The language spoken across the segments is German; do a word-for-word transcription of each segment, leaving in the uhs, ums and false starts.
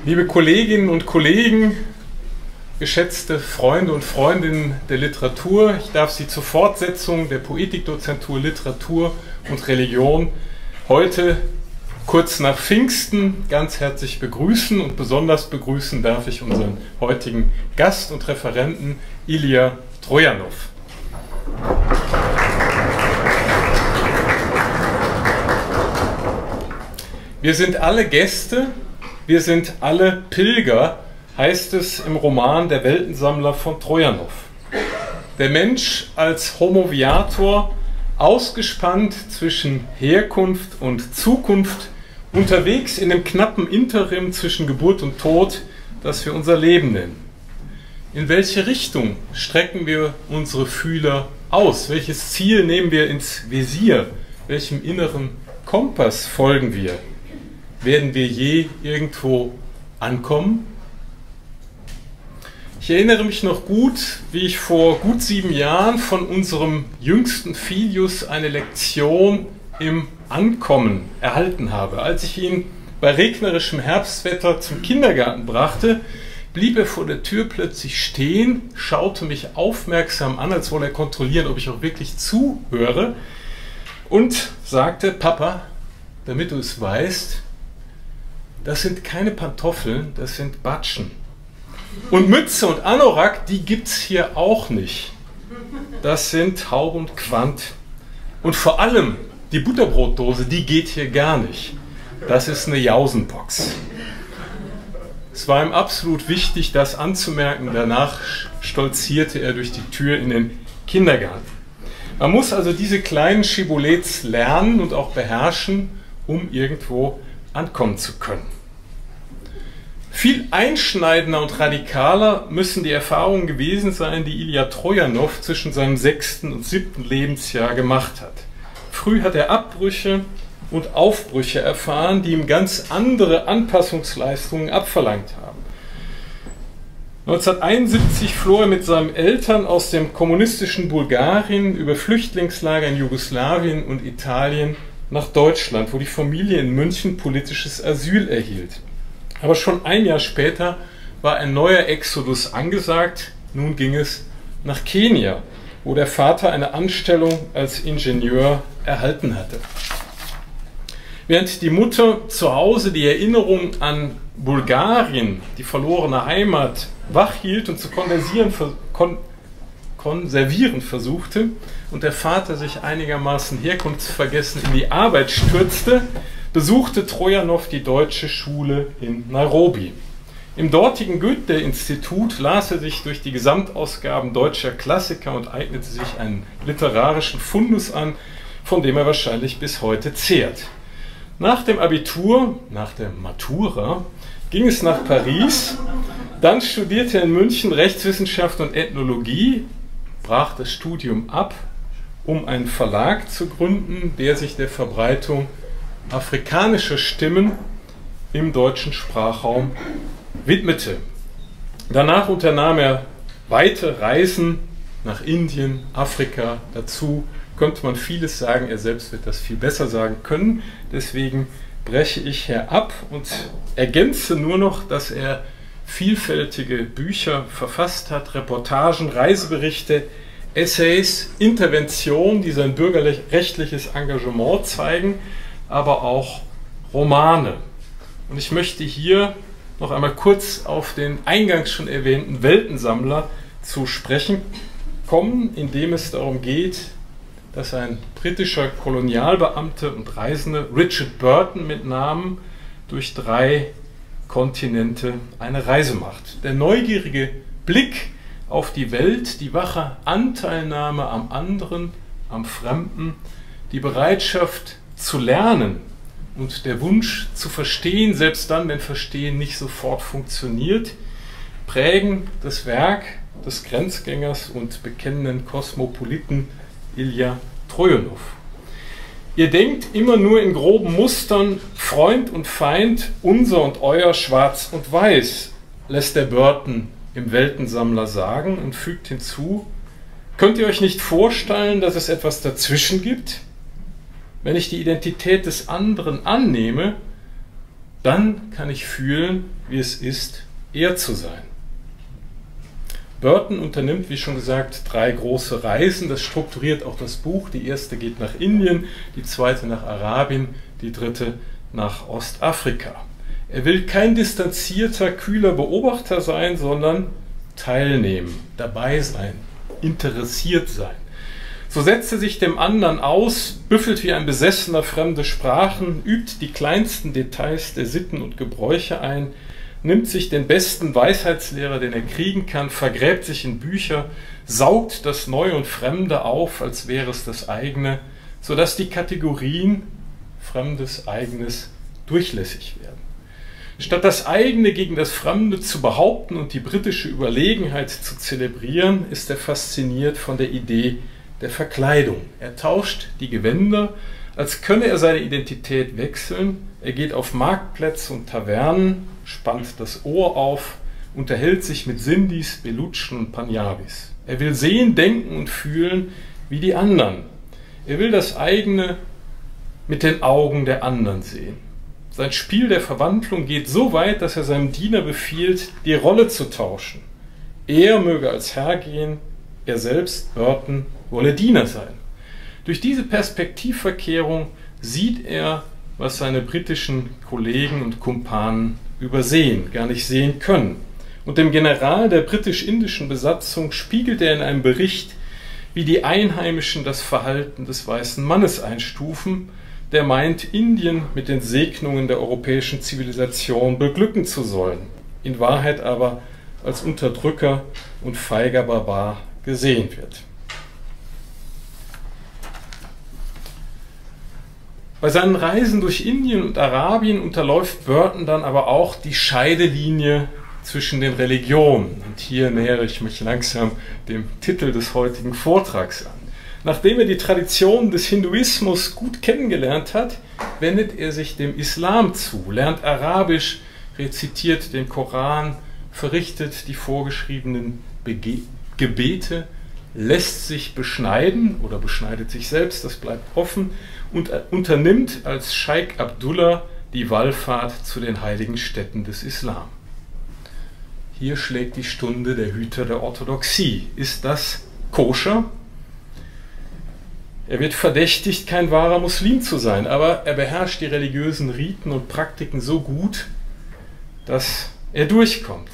Liebe Kolleginnen und Kollegen, geschätzte Freunde und Freundinnen der Literatur, ich darf Sie zur Fortsetzung der Poetikdozentur Literatur und Religion heute kurz nach Pfingsten ganz herzlich begrüßen, und besonders begrüßen darf ich unseren heutigen Gast und Referenten Ilja Trojanow. Wir sind alle Gäste, wir sind alle Pilger, heißt es im Roman Der Weltensammler von Trojanow. Der Mensch als Homo viator, ausgespannt zwischen Herkunft und Zukunft, unterwegs in dem knappen Interim zwischen Geburt und Tod, das wir unser Leben nennen. In welche Richtung strecken wir unsere Fühler aus? Welches Ziel nehmen wir ins Visier? Welchem inneren Kompass folgen wir? Werden wir je irgendwo ankommen? Ich erinnere mich noch gut, wie ich vor gut sieben Jahren von unserem jüngsten Filius eine Lektion im Ankommen erhalten habe. Als ich ihn bei regnerischem Herbstwetter zum Kindergarten brachte, blieb er vor der Tür plötzlich stehen, schaute mich aufmerksam an, als wolle er kontrollieren, ob ich auch wirklich zuhöre, und sagte: Papa, damit du es weißt, das sind keine Pantoffeln, das sind Batschen. Und Mütze und Anorak, die gibt's hier auch nicht. Das sind Hauch und Quant. Und vor allem, die Butterbrotdose, die geht hier gar nicht. Das ist eine Jausenbox. Es war ihm absolut wichtig, das anzumerken. Danach stolzierte er durch die Tür in den Kindergarten. Man muss also diese kleinen Schibolets lernen und auch beherrschen, um irgendwo ankommen zu können. Viel einschneidender und radikaler müssen die Erfahrungen gewesen sein, die Ilja Trojanow zwischen seinem sechsten und siebten Lebensjahr gemacht hat. Früh hat er Abbrüche und Aufbrüche erfahren, die ihm ganz andere Anpassungsleistungen abverlangt haben. neunzehnhunderteinundsiebzig floh er mit seinen Eltern aus dem kommunistischen Bulgarien über Flüchtlingslager in Jugoslawien und Italien nach Deutschland, wo die Familie in München politisches Asyl erhielt. Aber schon ein Jahr später war ein neuer Exodus angesagt. Nun ging es nach Kenia, wo der Vater eine Anstellung als Ingenieur erhalten hatte. Während die Mutter zu Hause die Erinnerung an Bulgarien, die verlorene Heimat, wachhielt und zu konversieren, kon konservieren versuchte und der Vater sich einigermaßen herkunftsvergessen in die Arbeit stürzte, besuchte Trojanow die deutsche Schule in Nairobi. Im dortigen Goethe-Institut las er sich durch die Gesamtausgaben deutscher Klassiker und eignete sich einen literarischen Fundus an, von dem er wahrscheinlich bis heute zehrt. Nach dem Abitur, nach der Matura, ging es nach Paris, dann studierte er in München Rechtswissenschaft und Ethnologie, brach das Studium ab, um einen Verlag zu gründen, der sich der Verbreitung afrikanischer Stimmen im deutschen Sprachraum widmete. Danach unternahm er weite Reisen nach Indien, Afrika. Dazu könnte man vieles sagen, er selbst wird das viel besser sagen können. Deswegen breche ich hier ab und ergänze nur noch, dass er vielfältige Bücher verfasst hat, Reportagen, Reiseberichte, Essays, Interventionen, die sein bürgerrechtliches Engagement zeigen, aber auch Romane. Und ich möchte hier noch einmal kurz auf den eingangs schon erwähnten Weltensammler zu sprechen kommen, in dem es darum geht, dass ein britischer Kolonialbeamter und Reisende, Richard Burton mit Namen, durch drei Kontinente eine Reise macht. Der neugierige Blick auf die Welt, die wache Anteilnahme am anderen, am Fremden, die Bereitschaft zu lernen und der Wunsch zu verstehen, selbst dann, wenn Verstehen nicht sofort funktioniert, prägen das Werk des Grenzgängers und bekennenden Kosmopoliten Ilja Trojanow. Ihr denkt immer nur in groben Mustern, Freund und Feind, unser und euer, schwarz und weiß, lässt der Burton im Weltensammler sagen und fügt hinzu: Könnt ihr euch nicht vorstellen, dass es etwas dazwischen gibt? Wenn ich die Identität des anderen annehme, Dann kann ich fühlen, wie es ist, er zu sein. Burton unternimmt, wie schon gesagt, drei große Reisen. Das strukturiert auch das Buch. Die erste geht nach Indien, die zweite nach Arabien, die dritte nach Ostafrika. Er will kein distanzierter, kühler Beobachter sein, sondern teilnehmen, dabei sein, interessiert sein. So setzt er sich dem anderen aus, büffelt wie ein Besessener fremde Sprachen, übt die kleinsten Details der Sitten und Gebräuche ein, nimmt sich den besten Weisheitslehrer, den er kriegen kann, vergräbt sich in Bücher, saugt das Neue und Fremde auf, als wäre es das eigene, sodass die Kategorien Fremdes, Eigenes durchlässig werden. Statt das eigene gegen das Fremde zu behaupten und die britische Überlegenheit zu zelebrieren, ist er fasziniert von der Idee der Verkleidung. Er tauscht die Gewänder, als könne er seine Identität wechseln. Er geht auf Marktplätze und Tavernen, spannt das Ohr auf, unterhält sich mit Sindhis, Belutschen und Panjabis. Er will sehen, denken und fühlen wie die anderen. Er will das eigene mit den Augen der anderen sehen. Sein Spiel der Verwandlung geht so weit, dass er seinem Diener befiehlt, die Rolle zu tauschen. Er möge als Herr gehen, er selbst, Burton, wolle Diener sein. Durch diese Perspektivverkehrung sieht er, was seine britischen Kollegen und Kumpanen übersehen, gar nicht sehen können. Und dem General der britisch-indischen Besatzung spiegelt er in einem Bericht, wie die Einheimischen das Verhalten des weißen Mannes einstufen, der meint, Indien mit den Segnungen der europäischen Zivilisation beglücken zu sollen, in Wahrheit aber als Unterdrücker und feiger Barbar gesehen wird. Bei seinen Reisen durch Indien und Arabien unterläuft Burton dann aber auch die Scheidelinie zwischen den Religionen. Und hier nähere ich mich langsam dem Titel des heutigen Vortrags an. Nachdem er die Traditionen des Hinduismus gut kennengelernt hat, wendet er sich dem Islam zu, lernt Arabisch, rezitiert den Koran, verrichtet die vorgeschriebenen Bege- Gebete, lässt sich beschneiden oder beschneidet sich selbst, das bleibt offen, und unternimmt als Scheik Abdullah die Wallfahrt zu den heiligen Stätten des Islam. Hier schlägt die Stunde der Hüter der Orthodoxie. Ist das koscher? Er wird verdächtigt, kein wahrer Muslim zu sein, aber er beherrscht die religiösen Riten und Praktiken so gut, dass er durchkommt.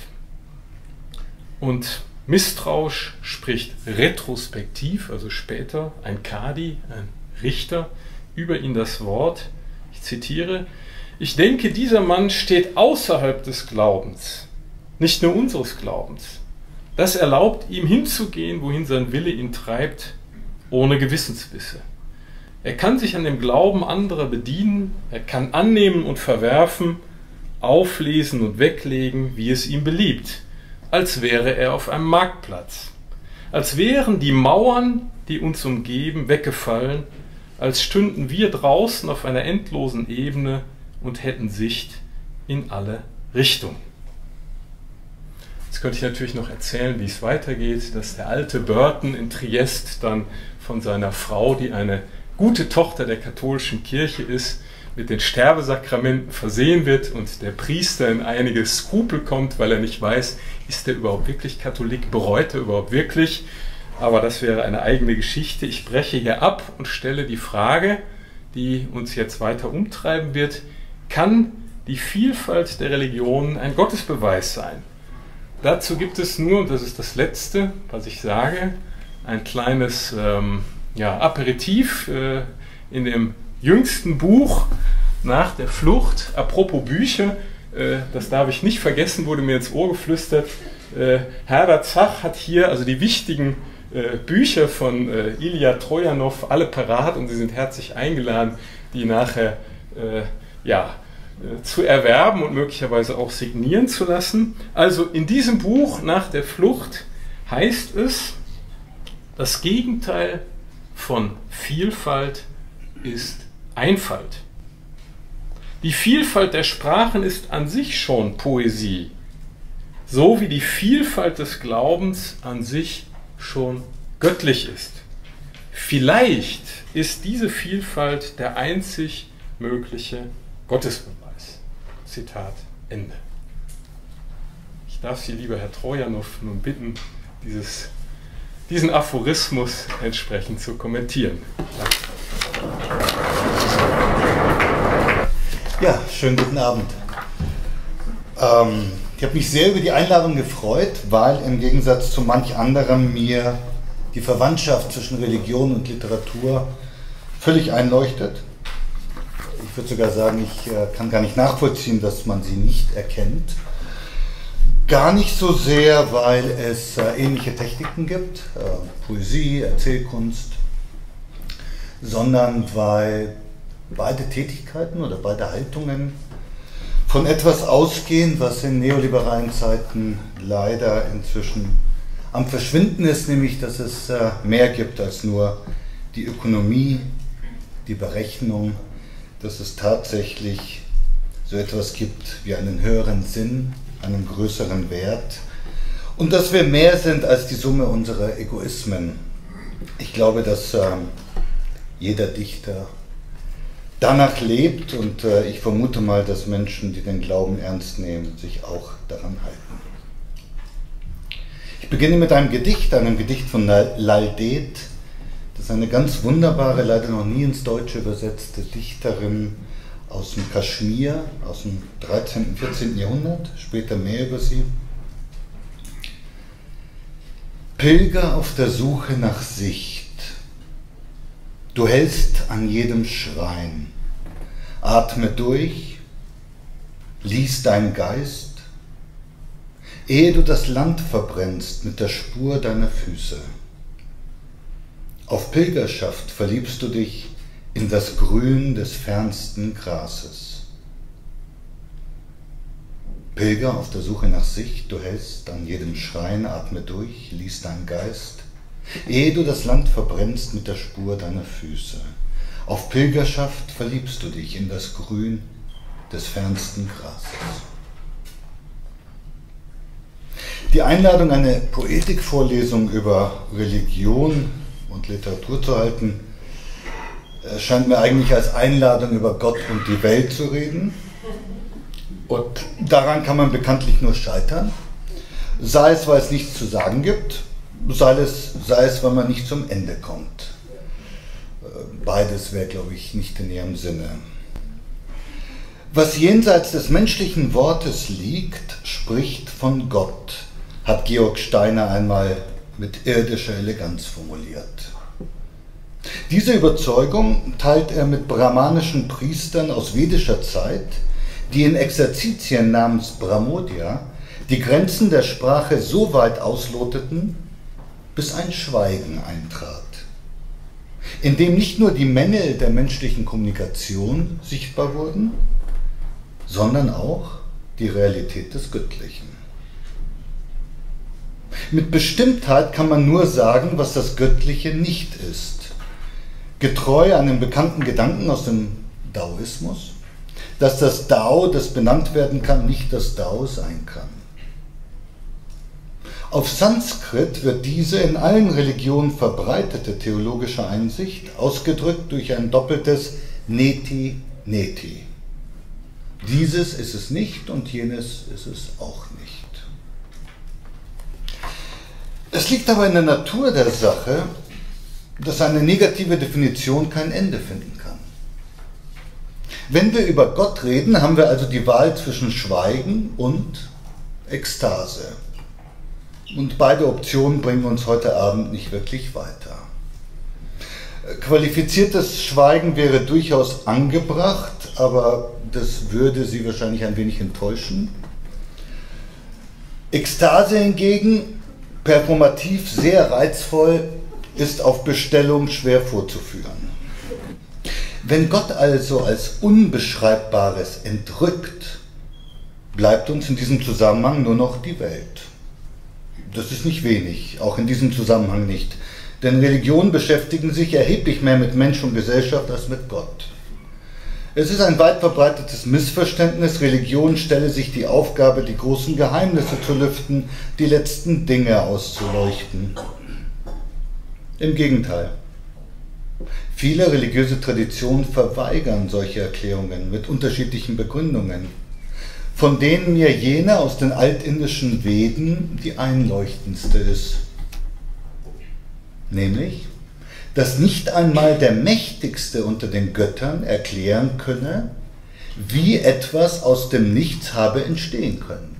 Und misstrauisch spricht retrospektiv, also später, ein Kadi, ein Richter, über ihn das Wort, ich zitiere, ich denke, dieser Mann steht außerhalb des Glaubens, nicht nur unseres Glaubens. Das erlaubt ihm hinzugehen, wohin sein Wille ihn treibt, ohne Gewissensbisse. Er kann sich an dem Glauben anderer bedienen, er kann annehmen und verwerfen, auflesen und weglegen, wie es ihm beliebt, als wäre er auf einem Marktplatz, als wären die Mauern, die uns umgeben, weggefallen, als stünden wir draußen auf einer endlosen Ebene und hätten Sicht in alle Richtungen. Jetzt könnte ich natürlich noch erzählen, wie es weitergeht, dass der alte Burton in Triest dann von seiner Frau, die eine gute Tochter der katholischen Kirche ist, mit den Sterbesakramenten versehen wird und der Priester in einige Skrupel kommt, weil er nicht weiß, ist er überhaupt wirklich Katholik, bereut er überhaupt wirklich? Aber das wäre eine eigene Geschichte. Ich breche hier ab und stelle die Frage, die uns jetzt weiter umtreiben wird, kann die Vielfalt der Religionen ein Gottesbeweis sein? Dazu gibt es nur, und das ist das Letzte, was ich sage, ein kleines ähm, ja, Aperitif äh, in dem jüngsten Buch nach der Flucht. Apropos Bücher, äh, das darf ich nicht vergessen, wurde mir ins Ohr geflüstert. Äh, Herbert Zach hat hier also die wichtigen äh, Bücher von äh, Ilja Trojanow alle parat und Sie sind herzlich eingeladen, die nachher äh, ja, äh, zu erwerben und möglicherweise auch signieren zu lassen. Also in diesem Buch nach der Flucht heißt es, das Gegenteil von Vielfalt ist Einfalt. Die Vielfalt der Sprachen ist an sich schon Poesie, so wie die Vielfalt des Glaubens an sich schon göttlich ist. Vielleicht ist diese Vielfalt der einzig mögliche Gottesbeweis. Zitat Ende. Ich darf Sie, lieber Herr Trojanow, nun bitten, dieses, diesen Aphorismus entsprechend zu kommentieren. Danke. Ja, schönen guten Abend. Ähm, ich habe mich sehr über die Einladung gefreut, weil im Gegensatz zu manch anderem mir die Verwandtschaft zwischen Religion und Literatur völlig einleuchtet. Ich würde sogar sagen, ich äh, kann gar nicht nachvollziehen, dass man sie nicht erkennt. Gar nicht so sehr, weil es äh, ähnliche Techniken gibt, äh, Poesie, Erzählkunst, sondern weil beide Tätigkeiten oder beide Haltungen von etwas ausgehen, was in neoliberalen Zeiten leider inzwischen am Verschwinden ist, nämlich dass es äh, mehr gibt als nur die Ökonomie, die Berechnung, dass es tatsächlich so etwas gibt wie einen höheren Sinn, einen größeren Wert und dass wir mehr sind als die Summe unserer Egoismen. Ich glaube, dass äh, jeder Dichter danach lebt und äh, ich vermute mal, dass Menschen, die den Glauben ernst nehmen, sich auch daran halten. Ich beginne mit einem Gedicht, einem Gedicht von Laldet. Das ist eine ganz wunderbare, leider noch nie ins Deutsche übersetzte Dichterin aus dem Kaschmir, aus dem dreizehnten, vierzehnten Jahrhundert, später mehr über sie. Pilger auf der Suche nach Sicht, du hältst an jedem Schrein, atme durch, lies dein Geist, ehe du das Land verbrennst mit der Spur deiner Füße. Auf Pilgerschaft verliebst du dich in das Grün des fernsten Grases. Pilger auf der Suche nach Sicht, du hältst an jedem Schrein, atme durch, lies dein Geist, ehe du das Land verbrennst mit der Spur deiner Füße. Auf Pilgerschaft verliebst du dich in das Grün des fernsten Grases. Die Einladung, eine Poetikvorlesung über Religion und Literatur zu halten, scheint mir eigentlich als Einladung über Gott und die Welt zu reden. Und daran kann man bekanntlich nur scheitern, sei es, weil es nichts zu sagen gibt, sei es, sei es, weil man nicht zum Ende kommt. Beides wäre, glaube ich, nicht in ihrem Sinne. Was jenseits des menschlichen Wortes liegt, spricht von Gott, hat Georg Steiner einmal mit irdischer Eleganz formuliert. Diese Überzeugung teilt er mit brahmanischen Priestern aus vedischer Zeit, die in Exerzitien namens Brahmodya die Grenzen der Sprache so weit ausloteten, bis ein Schweigen eintrat, in dem nicht nur die Mängel der menschlichen Kommunikation sichtbar wurden, sondern auch die Realität des Göttlichen. Mit Bestimmtheit kann man nur sagen, was das Göttliche nicht ist. Getreu einem bekannten Gedanken aus dem Daoismus, dass das Dao, das benannt werden kann, nicht das Dao sein kann. Auf Sanskrit wird diese in allen Religionen verbreitete theologische Einsicht ausgedrückt durch ein doppeltes Neti Neti. Dieses ist es nicht und jenes ist es auch nicht. Es liegt aber in der Natur der Sache, dass eine negative Definition kein Ende finden kann. Wenn wir über Gott reden, haben wir also die Wahl zwischen Schweigen und Ekstase. Und beide Optionen bringen uns heute Abend nicht wirklich weiter. Qualifiziertes Schweigen wäre durchaus angebracht, aber das würde Sie wahrscheinlich ein wenig enttäuschen. Ekstase hingegen, performativ sehr reizvoll, ist auf Bestellung schwer vorzuführen. Wenn Gott also als Unbeschreibbares entrückt, bleibt uns in diesem Zusammenhang nur noch die Welt. Das ist nicht wenig, auch in diesem Zusammenhang nicht. Denn Religionen beschäftigen sich erheblich mehr mit Mensch und Gesellschaft als mit Gott. Es ist ein weit verbreitetes Missverständnis, Religion stelle sich die Aufgabe, die großen Geheimnisse zu lüften, die letzten Dinge auszuleuchten. Im Gegenteil. Viele religiöse Traditionen verweigern solche Erklärungen mit unterschiedlichen Begründungen. von denen mir jene aus den altindischen Veden die einleuchtendste ist. Nämlich, dass nicht einmal der Mächtigste unter den Göttern erklären könne, wie etwas aus dem Nichts habe entstehen können.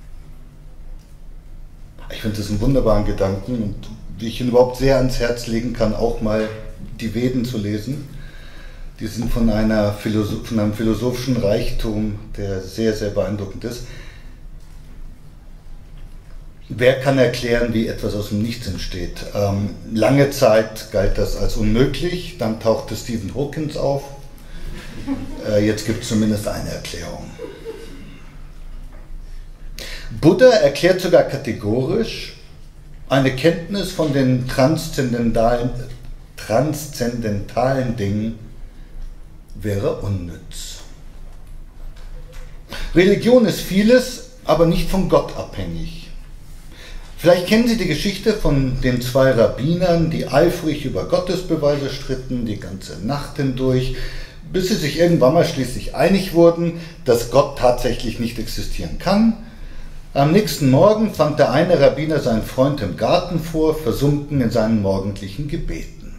Ich finde das einen wunderbaren Gedanken und wie ich ihn überhaupt sehr ans Herz legen kann, auch mal die Veden zu lesen. Die sind von, einer Philosoph- von einem philosophischen Reichtum, der sehr, sehr beeindruckend ist. Wer kann erklären, wie etwas aus dem Nichts entsteht? Ähm, lange Zeit galt das als unmöglich, dann tauchte Stephen Hawking auf. Äh, jetzt gibt es zumindest eine Erklärung. Buddha erklärt sogar kategorisch, eine Kenntnis von den transzendentalen, transzendentalen Dingen wäre unnütz. Religion ist vieles, aber nicht von Gott abhängig. Vielleicht kennen Sie die Geschichte von den zwei Rabbinern, die eifrig über Gottesbeweise stritten, die ganze Nacht hindurch, bis sie sich irgendwann mal schließlich einig wurden, dass Gott tatsächlich nicht existieren kann. Am nächsten Morgen fand der eine Rabbiner seinen Freund im Garten vor, versunken in seinen morgendlichen Gebeten.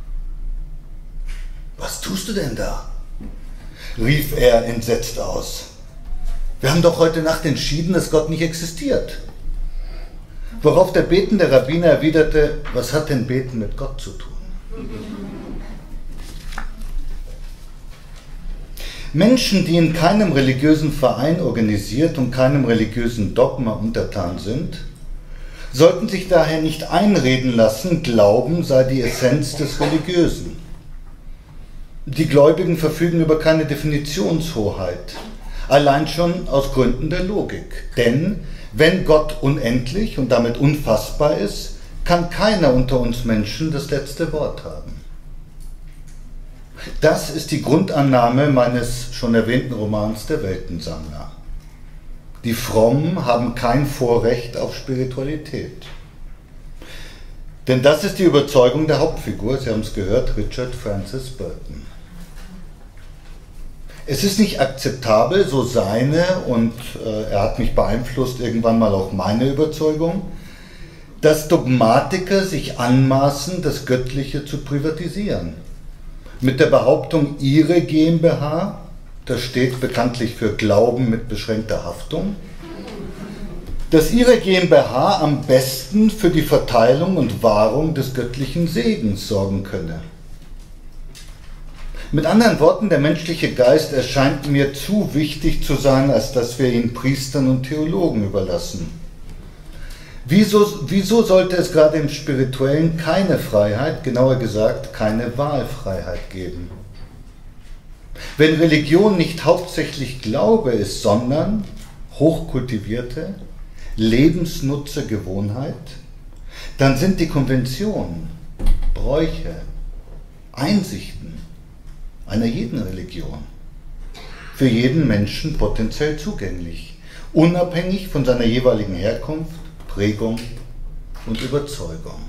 »Was tust du denn da?« rief er entsetzt aus. »Wir haben doch heute Nacht entschieden, dass Gott nicht existiert.« Worauf der betende Rabbiner erwiderte, was hat denn Beten mit Gott zu tun? Menschen, die in keinem religiösen Verein organisiert und keinem religiösen Dogma untertan sind, sollten sich daher nicht einreden lassen, Glauben sei die Essenz des Religiösen. Die Gläubigen verfügen über keine Definitionshoheit, allein schon aus Gründen der Logik. Denn wenn Gott unendlich und damit unfassbar ist, kann keiner unter uns Menschen das letzte Wort haben. Das ist die Grundannahme meines schon erwähnten Romans Der Weltensammler. Die Frommen haben kein Vorrecht auf Spiritualität. Denn das ist die Überzeugung der Hauptfigur, Sie haben es gehört, Richard Francis Burton. Es ist nicht akzeptabel, so seine, und äh, er hat mich beeinflusst, irgendwann mal auch meine Überzeugung, dass Dogmatiker sich anmaßen, das Göttliche zu privatisieren. Mit der Behauptung, ihre GmbH, das steht bekanntlich für Glauben mit beschränkter Haftung, dass ihre GmbH am besten für die Verteilung und Wahrung des göttlichen Segens sorgen könne. Mit anderen Worten, der menschliche Geist erscheint mir zu wichtig zu sein, als dass wir ihn Priestern und Theologen überlassen. Wieso, wieso sollte es gerade im Spirituellen keine Freiheit, genauer gesagt keine Wahlfreiheit geben? Wenn Religion nicht hauptsächlich Glaube ist, sondern hochkultivierte, lebensnutze Gewohnheit, dann sind die Konventionen, Bräuche, Einsichten einer jeden Religion für jeden Menschen potenziell zugänglich, unabhängig von seiner jeweiligen Herkunft, Prägung und Überzeugung.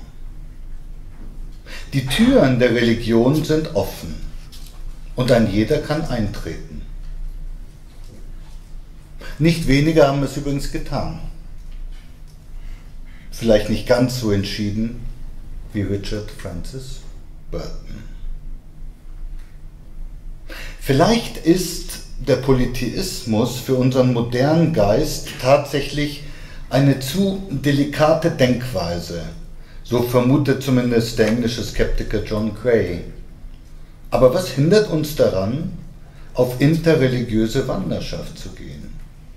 Die Türen der Religion sind offen und ein jeder kann eintreten. Nicht wenige haben es übrigens getan. Vielleicht nicht ganz so entschieden wie Richard Francis Burton. Vielleicht ist der Polytheismus für unseren modernen Geist tatsächlich eine zu delikate Denkweise, so vermutet zumindest der englische Skeptiker John Gray. Aber was hindert uns daran, auf interreligiöse Wanderschaft zu gehen?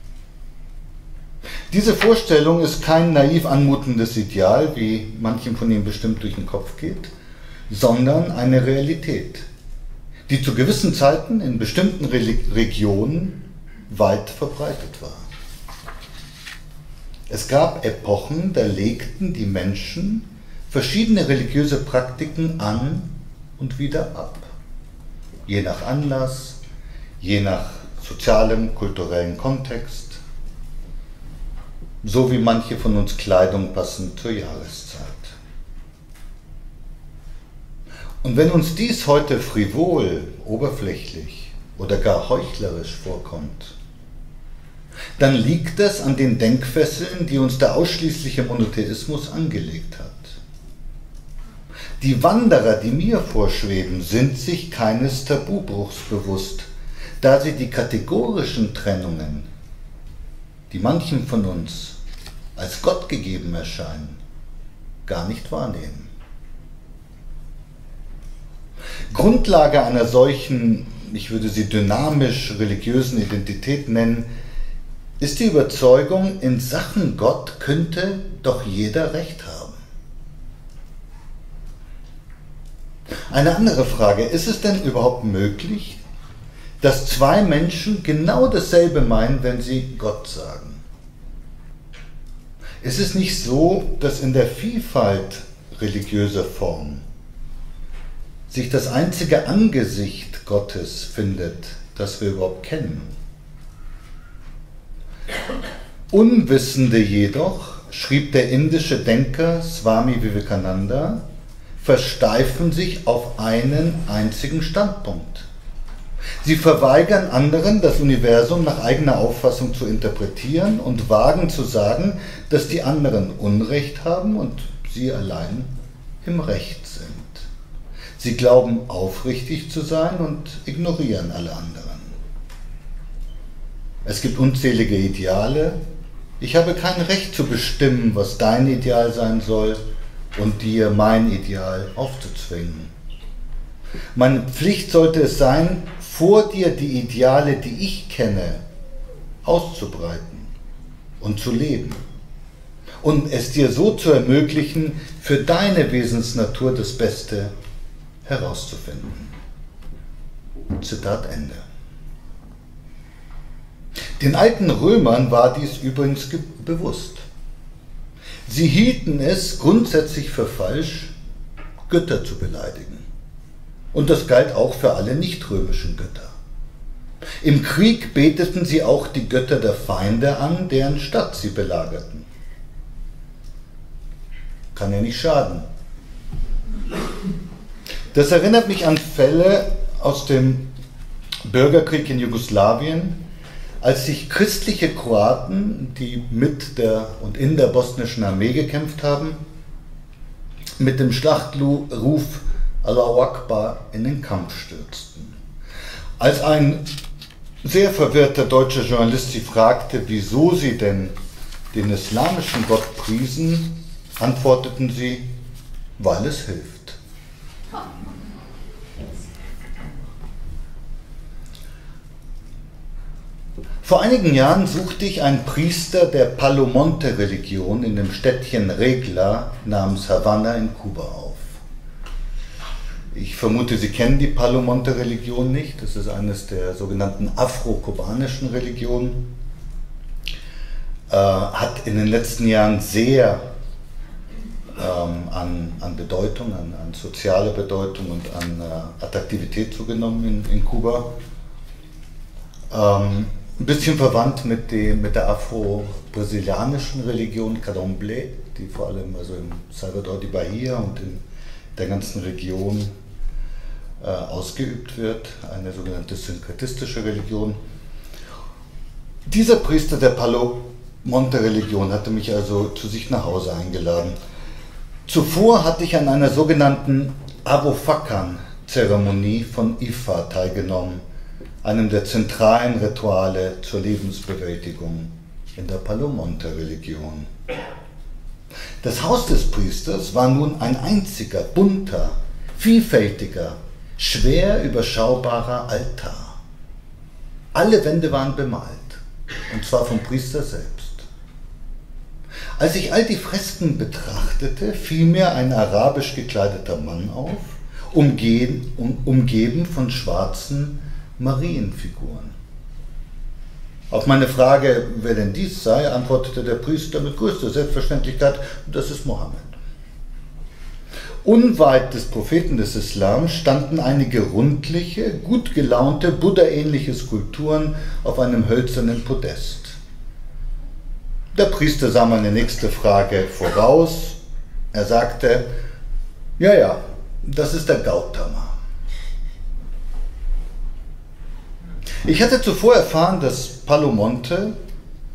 Diese Vorstellung ist kein naiv anmutendes Ideal, wie manchem von Ihnen bestimmt durch den Kopf geht, sondern eine Realität, die zu gewissen Zeiten in bestimmten Regionen weit verbreitet war. Es gab Epochen, da legten die Menschen verschiedene religiöse Praktiken an und wieder ab, je nach Anlass, je nach sozialem, kulturellen Kontext, so wie manche von uns Kleidung passend zur Jahreszeit. Und wenn uns dies heute frivol, oberflächlich oder gar heuchlerisch vorkommt, dann liegt das an den Denkfesseln, die uns der ausschließliche Monotheismus angelegt hat. Die Wanderer, die mir vorschweben, sind sich keines Tabubruchs bewusst, da sie die kategorischen Trennungen, die manchen von uns als Gott gegeben erscheinen, gar nicht wahrnehmen. Grundlage einer solchen, ich würde sie dynamisch religiösen Identität nennen, ist die Überzeugung, in Sachen Gott könnte doch jeder Recht haben. Eine andere Frage, ist es denn überhaupt möglich, dass zwei Menschen genau dasselbe meinen, wenn sie Gott sagen? Ist es nicht so, dass in der Vielfalt religiöser Formen sich das einzige Angesicht Gottes findet, das wir überhaupt kennen? Unwissende jedoch, schrieb der indische Denker Swami Vivekananda, versteifen sich auf einen einzigen Standpunkt. Sie verweigern anderen, das Universum nach eigener Auffassung zu interpretieren und wagen zu sagen, dass die anderen Unrecht haben und sie allein im Recht sind. Sie glauben aufrichtig zu sein und ignorieren alle anderen. Es gibt unzählige Ideale. Ich habe kein Recht zu bestimmen, was dein Ideal sein soll und dir mein Ideal aufzuzwingen. Meine Pflicht sollte es sein, vor dir die Ideale, die ich kenne, auszubreiten und zu leben und es dir so zu ermöglichen, für deine Wesensnatur das Beste herauszufinden. Zitat Ende. Den alten Römern war dies übrigens bewusst. Sie hielten es grundsätzlich für falsch, Götter zu beleidigen. Und das galt auch für alle nicht-römischen Götter. Im Krieg beteten sie auch die Götter der Feinde an, deren Stadt sie belagerten. Kann ja nicht schaden. Das erinnert mich an Fälle aus dem Bürgerkrieg in Jugoslawien, als sich christliche Kroaten, die mit der und in der bosnischen Armee gekämpft haben, mit dem Schlachtruf Allahu Akbar in den Kampf stürzten. Als ein sehr verwirrter deutscher Journalist sie fragte, wieso sie denn den islamischen Gott priesen, antworteten sie, weil es hilft. Vor einigen Jahren suchte ich einen Priester der Palo Monte-Religion in dem Städtchen Regla namens Havanna in Kuba auf. Ich vermute, Sie kennen die Palo Monte-Religion nicht. Das ist eines der sogenannten afro-kubanischen Religionen. Äh, hat in den letzten Jahren sehr ähm, an, an Bedeutung, an, an sozialer Bedeutung und an äh, Attraktivität zugenommen in, in Kuba. Ähm, Ein bisschen verwandt mit, die, mit der afro-brasilianischen Religion Candomblé, die vor allem also im Salvador de Bahia und in der ganzen Region äh, ausgeübt wird, eine sogenannte synkretistische Religion. Dieser Priester der Palo Monte-Religion hatte mich also zu sich nach Hause eingeladen. Zuvor hatte ich an einer sogenannten Avofakan-Zeremonie von Ifa teilgenommen, einem der zentralen Rituale zur Lebensbewältigung in der Palo Monte-Religion. Das Haus des Priesters war nun ein einziger, bunter, vielfältiger, schwer überschaubarer Altar. Alle Wände waren bemalt, und zwar vom Priester selbst. Als ich all die Fresken betrachtete, fiel mir ein arabisch gekleideter Mann auf, umgeben, um, umgeben von schwarzen Marienfiguren. Auf meine Frage, wer denn dies sei, antwortete der Priester mit größter Selbstverständlichkeit, das ist Mohammed. Unweit des Propheten des Islam standen einige rundliche, gut gelaunte, Buddha-ähnliche Skulpturen auf einem hölzernen Podest. Der Priester sah meine nächste Frage voraus. Er sagte, ja, ja, das ist der Gautama. Ich hatte zuvor erfahren, dass Palo Monte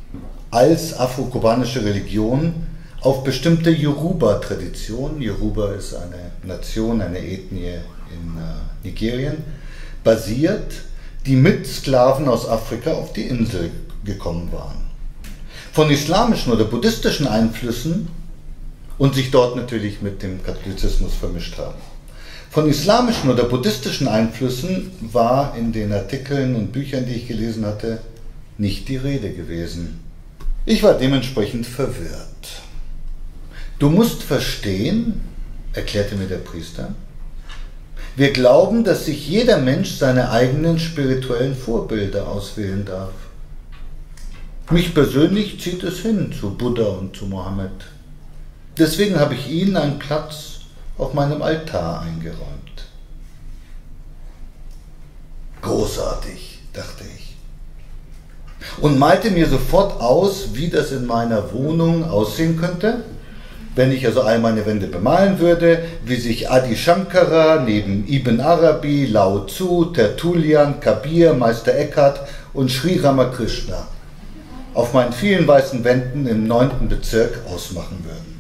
als afrokubanische Religion auf bestimmte Yoruba-Traditionen, Yoruba ist eine Nation, eine Ethnie in äh, Nigerien, basiert, die mit Sklaven aus Afrika auf die Insel gekommen waren. Von islamischen oder buddhistischen Einflüssen und sich dort natürlich mit dem Katholizismus vermischt haben. Von islamischen oder buddhistischen Einflüssen war in den Artikeln und Büchern, die ich gelesen hatte, nicht die Rede gewesen. Ich war dementsprechend verwirrt. Du musst verstehen, erklärte mir der Priester, wir glauben, dass sich jeder Mensch seine eigenen spirituellen Vorbilder auswählen darf. Mich persönlich zieht es hin zu Buddha und zu Mohammed. Deswegen habe ich ihnen einen Platz auf meinem Altar eingeräumt. Großartig, dachte ich. Und malte mir sofort aus, wie das in meiner Wohnung aussehen könnte, wenn ich also all meine Wände bemalen würde, wie sich Adi Shankara neben Ibn Arabi, Lao Tzu, Tertullian, Kabir, Meister Eckhart und Sri Ramakrishna auf meinen vielen weißen Wänden im neunten Bezirk ausmachen würden.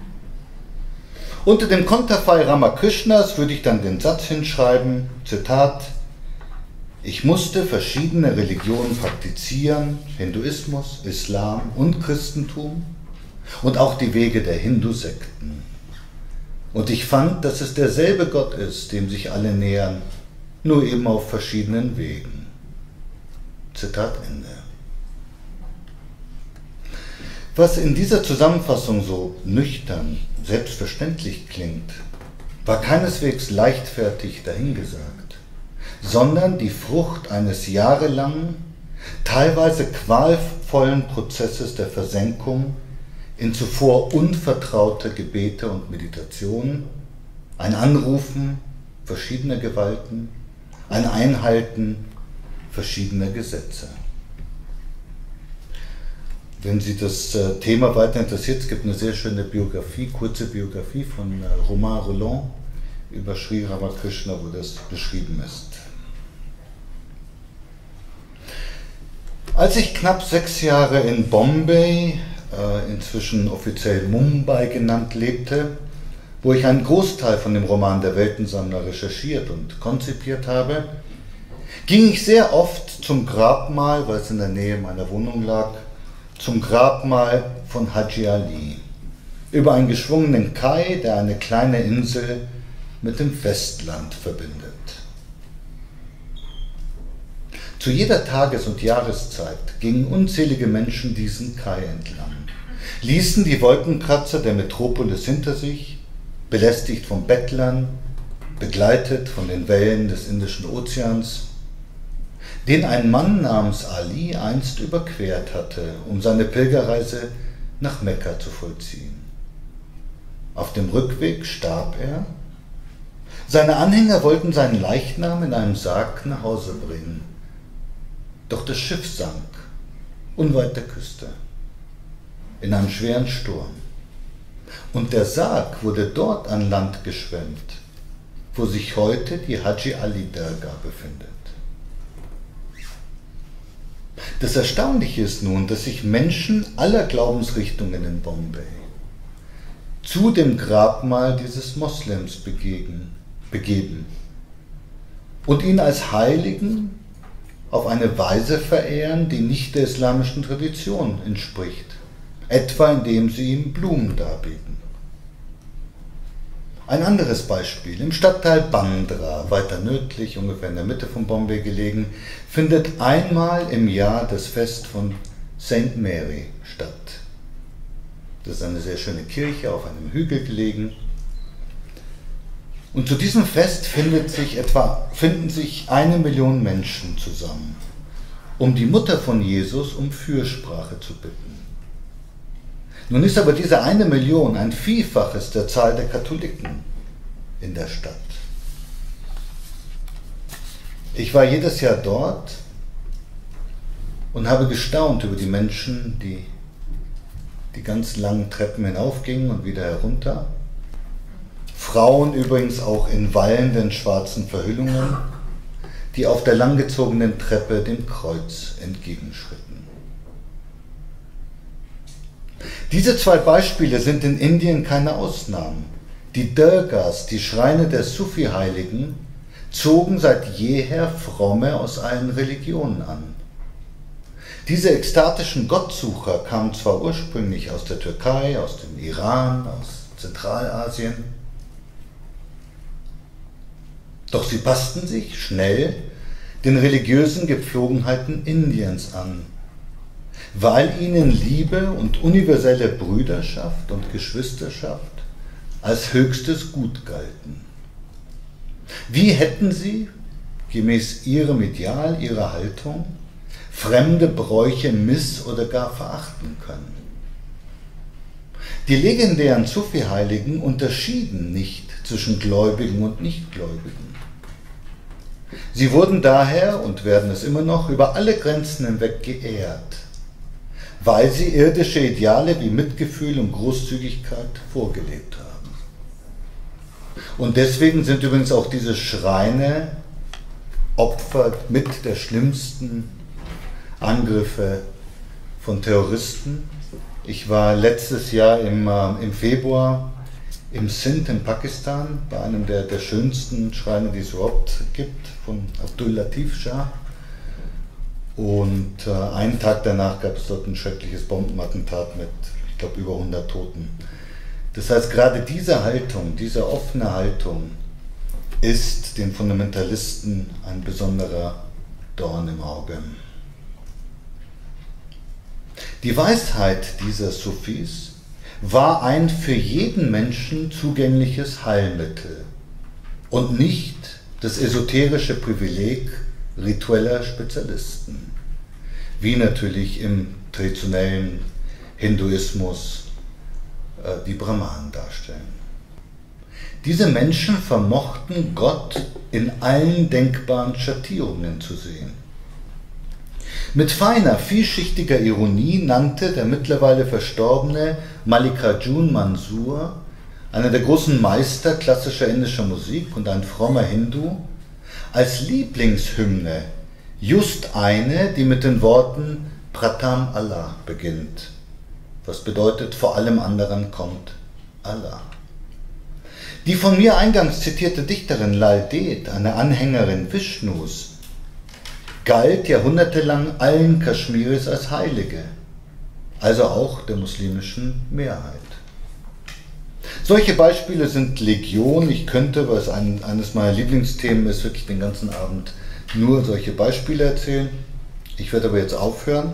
Unter dem Konterfei Ramakrishnas würde ich dann den Satz hinschreiben, Zitat, ich musste verschiedene Religionen praktizieren, Hinduismus, Islam und Christentum, und auch die Wege der Hindu-Sekten. Und ich fand, dass es derselbe Gott ist, dem sich alle nähern, nur eben auf verschiedenen Wegen. Zitat Ende. Was in dieser Zusammenfassung so nüchtern, selbstverständlich klingt, war keineswegs leichtfertig dahingesagt, sondern die Frucht eines jahrelangen, teilweise qualvollen Prozesses der Versenkung in zuvor unvertraute Gebete und Meditationen, ein Anrufen verschiedener Gewalten, ein Einhalten verschiedener Gesetze. Wenn Sie das Thema weiter interessiert, es gibt eine sehr schöne Biografie, kurze Biografie von Romain Rolland über Sri Ramakrishna, wo das beschrieben ist. Als ich knapp sechs Jahre in Bombay, inzwischen offiziell Mumbai genannt, lebte, wo ich einen Großteil von dem Roman Der Weltensammler recherchiert und konzipiert habe, ging ich sehr oft zum Grabmal, weil es in der Nähe meiner Wohnung lag, zum Grabmal von Haji Ali, über einen geschwungenen Kai, der eine kleine Insel mit dem Festland verbindet. Zu jeder Tages- und Jahreszeit gingen unzählige Menschen diesen Kai entlang, ließen die Wolkenkratzer der Metropolis hinter sich, belästigt von Bettlern, begleitet von den Wellen des Indischen Ozeans, den ein Mann namens Ali einst überquert hatte, um seine Pilgerreise nach Mekka zu vollziehen. Auf dem Rückweg starb er. Seine Anhänger wollten seinen Leichnam in einem Sarg nach Hause bringen. Doch das Schiff sank, unweit der Küste, in einem schweren Sturm. Und der Sarg wurde dort an Land geschwemmt, wo sich heute die Haji Ali Dargah befindet. Das Erstaunliche ist nun, dass sich Menschen aller Glaubensrichtungen in Bombay zu dem Grabmal dieses Moslems begegnen, begeben und ihn als Heiligen auf eine Weise verehren, die nicht der islamischen Tradition entspricht, etwa indem sie ihm Blumen darbieten. Ein anderes Beispiel: Im Stadtteil Bandra, weiter nördlich, ungefähr in der Mitte von Bombay gelegen, findet einmal im Jahr das Fest von Saint Mary statt. Das ist eine sehr schöne Kirche auf einem Hügel gelegen. Und zu diesem Fest findet sich etwa, finden sich eine Million Menschen zusammen, um die Mutter von Jesus um Fürsprache zu bitten. Nun ist aber diese eine Million ein Vielfaches der Zahl der Katholiken in der Stadt. Ich war jedes Jahr dort und habe gestaunt über die Menschen, die die ganz langen Treppen hinaufgingen und wieder herunter. Frauen übrigens auch in wallenden schwarzen Verhüllungen, die auf der langgezogenen Treppe dem Kreuz entgegenschritten. Diese zwei Beispiele sind in Indien keine Ausnahmen. Die Dargahs, die Schreine der Sufi-Heiligen, zogen seit jeher Fromme aus allen Religionen an. Diese ekstatischen Gottsucher kamen zwar ursprünglich aus der Türkei, aus dem Iran, aus Zentralasien, doch sie passten sich schnell den religiösen Gepflogenheiten Indiens an, weil ihnen Liebe und universelle Brüderschaft und Geschwisterschaft als höchstes Gut galten. Wie hätten sie, gemäß ihrem Ideal, ihrer Haltung, fremde Bräuche miss- oder gar verachten können? Die legendären Sufi-Heiligen unterschieden nicht zwischen Gläubigen und Nichtgläubigen. Sie wurden daher und werden es immer noch über alle Grenzen hinweg geehrt, weil sie irdische Ideale wie Mitgefühl und Großzügigkeit vorgelebt haben. Und deswegen sind übrigens auch diese Schreine Opfer mit der schlimmsten Angriffe von Terroristen. Ich war letztes Jahr im, äh, im Februar im Sindh in Pakistan bei einem der, der schönsten Schreine, die es überhaupt gibt, von Abdul Latif Shah. Und äh, einen Tag danach gab es dort ein schreckliches Bombenattentat mit, ich glaube, über hundert Toten. Das heißt, gerade diese Haltung, diese offene Haltung ist den Fundamentalisten ein besonderer Dorn im Auge. Die Weisheit dieser Sufis war ein für jeden Menschen zugängliches Heilmittel und nicht das esoterische Privileg ritueller Spezialisten, wie natürlich im traditionellen Hinduismus äh, die Brahmanen darstellen. Diese Menschen vermochten Gott in allen denkbaren Schattierungen zu sehen. Mit feiner, vielschichtiger Ironie nannte der mittlerweile verstorbene Mallikarjun Mansur, einer der großen Meister klassischer indischer Musik und ein frommer Hindu, als Lieblingshymne just eine, die mit den Worten Pratham Allah beginnt, was bedeutet, vor allem anderen kommt Allah. Die von mir eingangs zitierte Dichterin Lal Ded, eine Anhängerin Vishnus, galt jahrhundertelang allen Kaschmiris als Heilige, also auch der muslimischen Mehrheit. Solche Beispiele sind Legion. Ich könnte, weil es ein, eines meiner Lieblingsthemen ist, wirklich den ganzen Abend nur solche Beispiele erzählen. Ich werde aber jetzt aufhören.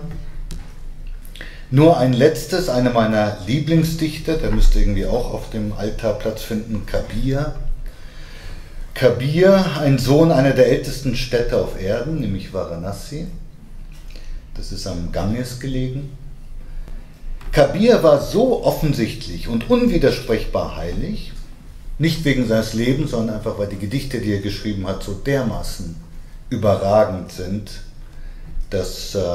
Nur ein letztes, einer meiner Lieblingsdichter, der müsste irgendwie auch auf dem Altar Platz finden, Kabir. Kabir, ein Sohn einer der ältesten Städte auf Erden, nämlich Varanasi. Das ist am Ganges gelegen. Kabir war so offensichtlich und unwidersprechbar heilig, nicht wegen seines Lebens, sondern einfach, weil die Gedichte, die er geschrieben hat, so dermaßen überragend sind, dass äh,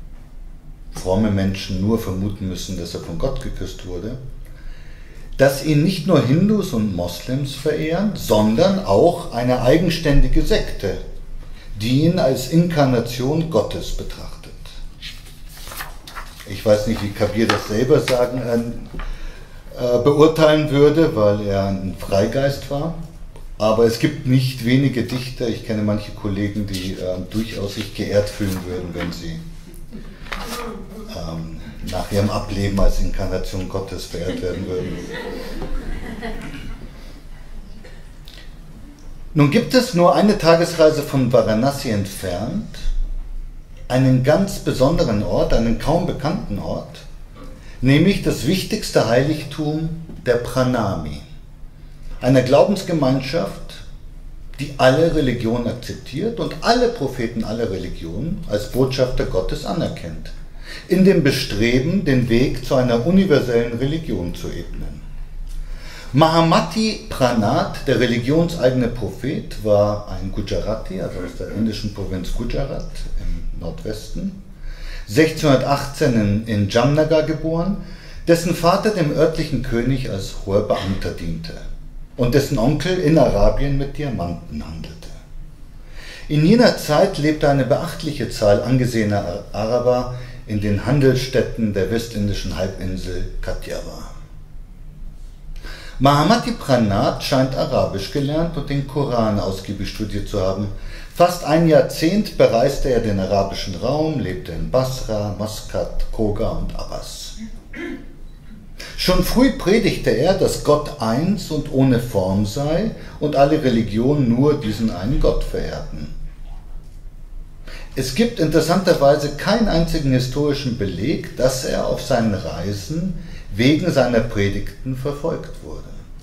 fromme Menschen nur vermuten müssen, dass er von Gott geküsst wurde, dass ihn nicht nur Hindus und Moslems verehren, sondern auch eine eigenständige Sekte, die ihn als Inkarnation Gottes betrachtet. Ich weiß nicht, wie Kabir das selber sagen, äh, beurteilen würde, weil er ein Freigeist war. Aber es gibt nicht wenige Dichter, ich kenne manche Kollegen, die äh, durchaus sich geehrt fühlen würden, wenn sie ähm, nach ihrem Ableben als Inkarnation Gottes verehrt werden würden. Nun gibt es nur eine Tagesreise von Varanasi entfernt einen ganz besonderen Ort, einen kaum bekannten Ort, nämlich das wichtigste Heiligtum der Pranami, einer Glaubensgemeinschaft, die alle Religionen akzeptiert und alle Propheten aller Religionen als Botschafter Gottes anerkennt, in dem Bestreben, den Weg zu einer universellen Religion zu ebnen. Mahamati Pranat, der religionseigene Prophet, war ein Gujarati, also aus der indischen Provinz Gujarat im Nordwesten, sechzehnhundertachtzehn in, in Jamnagar geboren, dessen Vater dem örtlichen König als hoher Beamter diente und dessen Onkel in Arabien mit Diamanten handelte. In jener Zeit lebte eine beachtliche Zahl angesehener Araber in den Handelsstädten der westindischen Halbinsel Kathiawar. Mahamati Pranat scheint Arabisch gelernt und den Koran ausgiebig studiert zu haben. Fast ein Jahrzehnt bereiste er den arabischen Raum, lebte in Basra, Maskat, Koga und Abbas. Schon früh predigte er, dass Gott eins und ohne Form sei und alle Religionen nur diesen einen Gott verehrten. Es gibt interessanterweise keinen einzigen historischen Beleg, dass er auf seinen Reisen wegen seiner Predigten verfolgt wurde.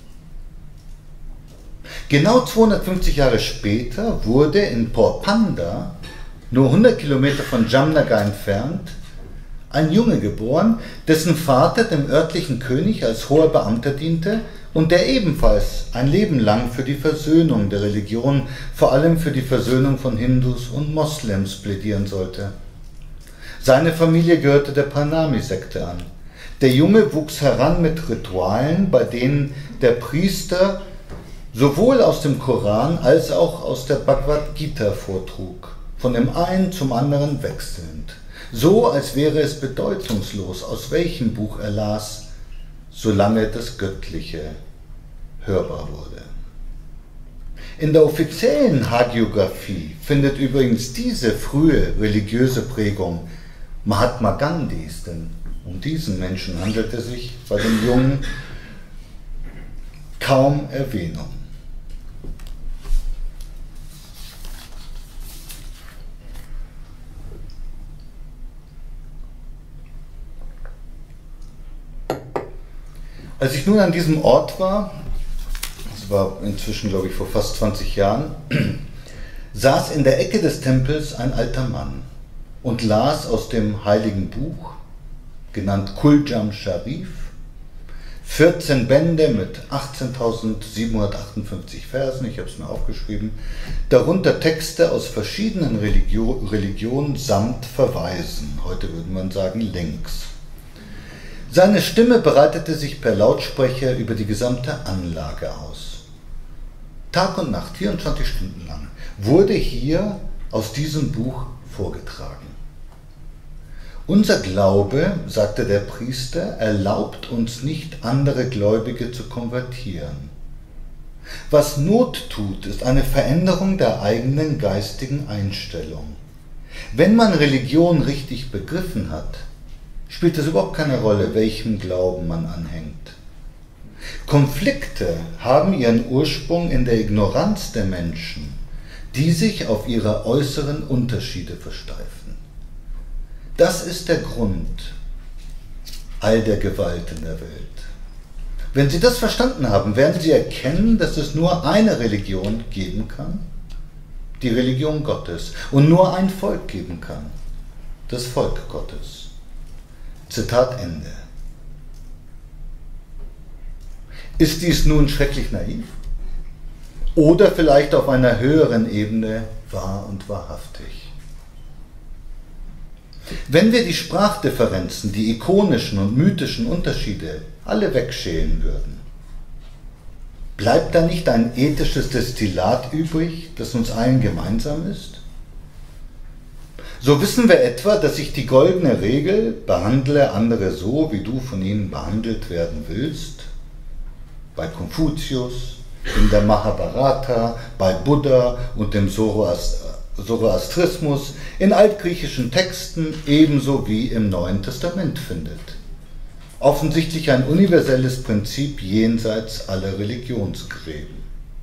Genau zweihundertfünfzig Jahre später wurde in Porpanda, nur hundert Kilometer von Jamnagar entfernt, ein Junge geboren, dessen Vater dem örtlichen König als hoher Beamter diente und der ebenfalls ein Leben lang für die Versöhnung der Religion, vor allem für die Versöhnung von Hindus und Moslems, plädieren sollte. Seine Familie gehörte der Pranami-Sekte an. Der Junge wuchs heran mit Ritualen, bei denen der Priester sowohl aus dem Koran als auch aus der Bhagavad Gita vortrug, von dem einen zum anderen wechselnd, so als wäre es bedeutungslos, aus welchem Buch er las, solange das Göttliche hörbar wurde. In der offiziellen Hagiographie findet übrigens diese frühe religiöse Prägung Mahatma Gandhis, denn um diesen Menschen handelte es sich bei dem Jungen, kaum Erwähnung. Als ich nun an diesem Ort war, das war inzwischen, glaube ich, vor fast zwanzig Jahren, saß in der Ecke des Tempels ein alter Mann und las aus dem heiligen Buch, genannt Kuljam Sharif, vierzehn Bände mit achtzehntausendsiebenhundertachtundfünfzig Versen, ich habe es mir aufgeschrieben, darunter Texte aus verschiedenen Religio- Religionen samt Verweisen, heute würde man sagen Links. Seine Stimme breitete sich per Lautsprecher über die gesamte Anlage aus. Tag und Nacht, vierundzwanzig Stunden lang, wurde hier aus diesem Buch vorgetragen. Unser Glaube, sagte der Priester, erlaubt uns nicht, andere Gläubige zu konvertieren. Was Not tut, ist eine Veränderung der eigenen geistigen Einstellung. Wenn man Religion richtig begriffen hat, spielt es überhaupt keine Rolle, welchem Glauben man anhängt. Konflikte haben ihren Ursprung in der Ignoranz der Menschen, die sich auf ihre äußeren Unterschiede versteifen. Das ist der Grund all der Gewalt in der Welt. Wenn Sie das verstanden haben, werden Sie erkennen, dass es nur eine Religion geben kann, die Religion Gottes, und nur ein Volk geben kann, das Volk Gottes. Zitat Ende. Ist dies nun schrecklich naiv? Oder vielleicht auf einer höheren Ebene wahr und wahrhaftig? Wenn wir die Sprachdifferenzen, die ikonischen und mythischen Unterschiede alle wegschälen würden, bleibt da nicht ein ethisches Destillat übrig, das uns allen gemeinsam ist? So wissen wir etwa, dass sich die goldene Regel, behandle andere so, wie du von ihnen behandelt werden willst, bei Konfuzius, in der Mahabharata, bei Buddha und dem Zoroastrismus, in altgriechischen Texten ebenso wie im Neuen Testament findet. Offensichtlich ein universelles Prinzip jenseits aller Religionsgräben.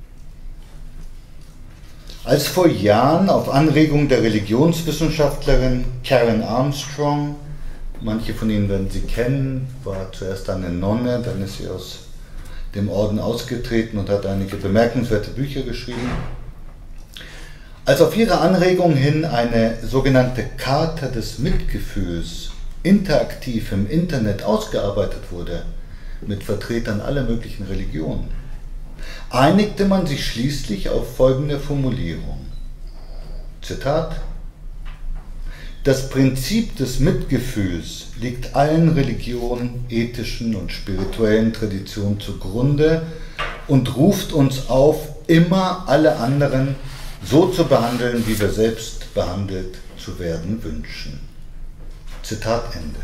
Als vor Jahren auf Anregung der Religionswissenschaftlerin Karen Armstrong, manche von Ihnen werden sie kennen, war zuerst eine Nonne, dann ist sie aus dem Orden ausgetreten und hat einige bemerkenswerte Bücher geschrieben. Als auf ihre Anregung hin eine sogenannte Charta des Mitgefühls interaktiv im Internet ausgearbeitet wurde, mit Vertretern aller möglichen Religionen, einigte man sich schließlich auf folgende Formulierung. Zitat: Das Prinzip des Mitgefühls liegt allen Religionen, ethischen und spirituellen Traditionen zugrunde und ruft uns auf, immer alle anderen so zu behandeln, wie wir selbst behandelt zu werden wünschen. Zitat Ende.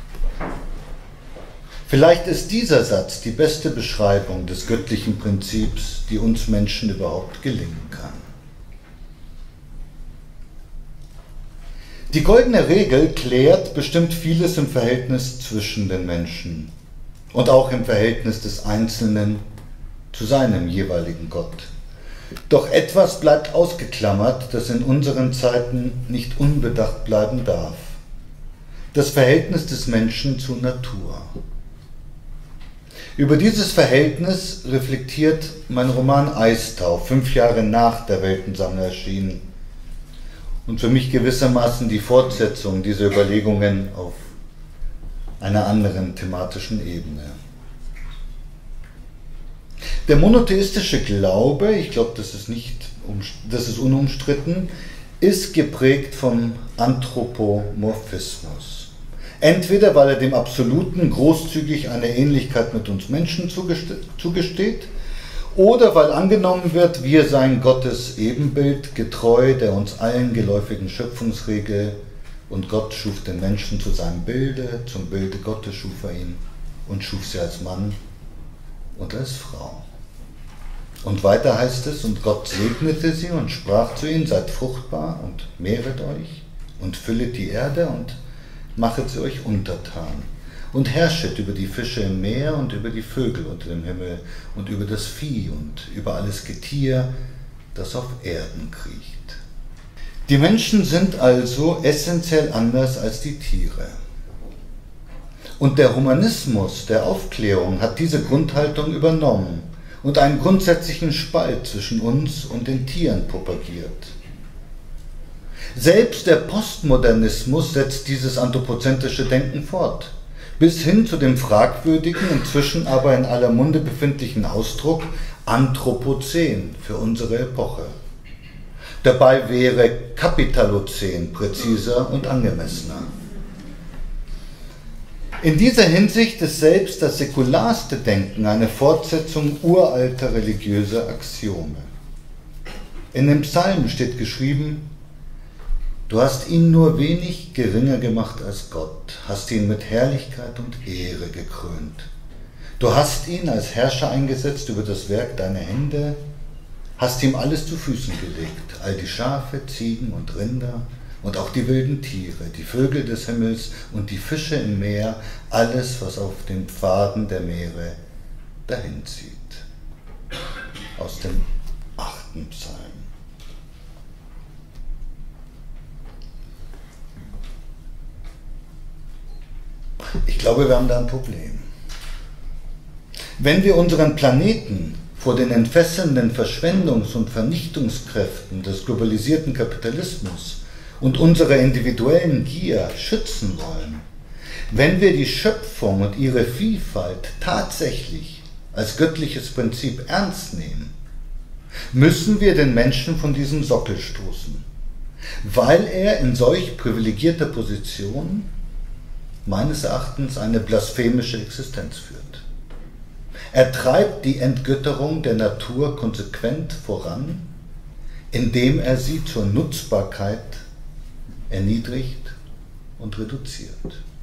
Vielleicht ist dieser Satz die beste Beschreibung des göttlichen Prinzips, die uns Menschen überhaupt gelingen kann. Die goldene Regel klärt bestimmt vieles im Verhältnis zwischen den Menschen und auch im Verhältnis des Einzelnen zu seinem jeweiligen Gott. Doch etwas bleibt ausgeklammert, das in unseren Zeiten nicht unbedacht bleiben darf: das Verhältnis des Menschen zur Natur. Über dieses Verhältnis reflektiert mein Roman Eistau, fünf Jahre nach der Weltensammler erschienen, und für mich gewissermaßen die Fortsetzung dieser Überlegungen auf einer anderen thematischen Ebene. Der monotheistische Glaube, ich glaube, das ist nicht, das ist unumstritten, ist geprägt vom Anthropomorphismus. Entweder weil er dem Absoluten großzügig eine Ähnlichkeit mit uns Menschen zugesteht, oder weil angenommen wird, wir seien Gottes Ebenbild, getreu der uns allen geläufigen Schöpfungsregel, und Gott schuf den Menschen zu seinem Bilde, zum Bilde Gottes schuf er ihn und schuf sie als Mann und als Frau. Und weiter heißt es: Und Gott segnete sie und sprach zu ihnen: Seid fruchtbar und mehret euch und füllet die Erde und machet sie euch untertan. Und herrschet über die Fische im Meer und über die Vögel unter dem Himmel und über das Vieh und über alles Getier, das auf Erden kriecht. Die Menschen sind also essentiell anders als die Tiere. Und der Humanismus der Aufklärung hat diese Grundhaltung übernommen und einen grundsätzlichen Spalt zwischen uns und den Tieren propagiert. Selbst der Postmodernismus setzt dieses anthropozentrische Denken fort, bis hin zu dem fragwürdigen, inzwischen aber in aller Munde befindlichen Ausdruck Anthropozän für unsere Epoche. Dabei wäre Kapitalozän präziser und angemessener. In dieser Hinsicht ist selbst das säkularste Denken eine Fortsetzung uralter religiöser Axiome. In dem Psalm steht geschrieben: Du hast ihn nur wenig geringer gemacht als Gott, hast ihn mit Herrlichkeit und Ehre gekrönt. Du hast ihn als Herrscher eingesetzt über das Werk deiner Hände, hast ihm alles zu Füßen gelegt, all die Schafe, Ziegen und Rinder und auch die wilden Tiere, die Vögel des Himmels und die Fische im Meer, alles, was auf den Pfaden der Meere dahinzieht. Aus dem achten Psalm. Ich glaube, wir haben da ein Problem. Wenn wir unseren Planeten vor den entfesselnden Verschwendungs- und Vernichtungskräften des globalisierten Kapitalismus und unserer individuellen Gier schützen wollen, wenn wir die Schöpfung und ihre Vielfalt tatsächlich als göttliches Prinzip ernst nehmen, müssen wir den Menschen von diesem Sockel stoßen, weil er in solch privilegierter Position meines Erachtens eine blasphemische Existenz führt. Er treibt die Entgötterung der Natur konsequent voran, indem er sie zur Nutzbarkeit erniedrigt und reduziert.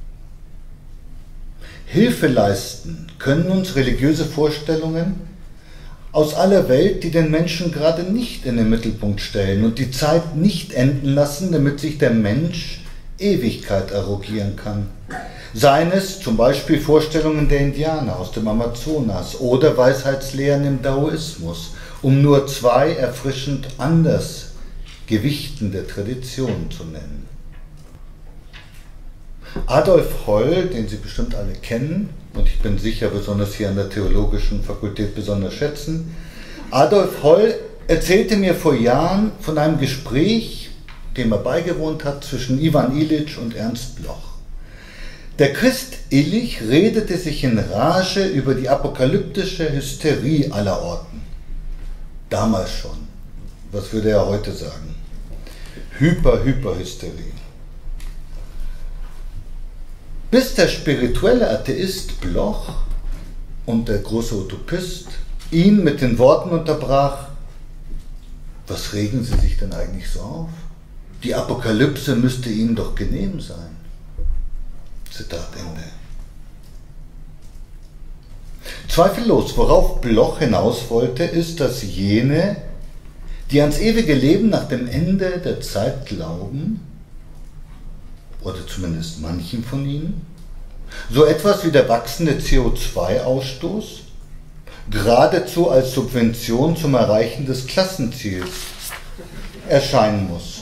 Hilfe leisten können uns religiöse Vorstellungen aus aller Welt, die den Menschen gerade nicht in den Mittelpunkt stellen und die Zeit nicht enden lassen, damit sich der Mensch Ewigkeit arrogieren kann. Seien es zum Beispiel Vorstellungen der Indianer aus dem Amazonas oder Weisheitslehren im Daoismus, um nur zwei erfrischend anders gewichtende Traditionen zu nennen. Adolf Holl, den Sie bestimmt alle kennen und ich bin sicher besonders hier an der Theologischen Fakultät besonders schätzen, Adolf Holl erzählte mir vor Jahren von einem Gespräch, dem er beigewohnt hat, zwischen Iwan Illich und Ernst Bloch. Der Christ Illich redete sich in Rage über die apokalyptische Hysterie aller Orten. Damals schon. Was würde er heute sagen? Hyper-Hyper-Hysterie. Bis der spirituelle Atheist Bloch und der große Utopist ihn mit den Worten unterbrach: Was regen Sie sich denn eigentlich so auf? Die Apokalypse müsste Ihnen doch genehm sein. Zitat Ende. Zweifellos, worauf Bloch hinaus wollte, ist, dass jene, die ans ewige Leben nach dem Ende der Zeit glauben, oder zumindest manchen von ihnen, so etwas wie der wachsende C O zwei Ausstoß geradezu als Subvention zum Erreichen des Klassenziels erscheinen muss.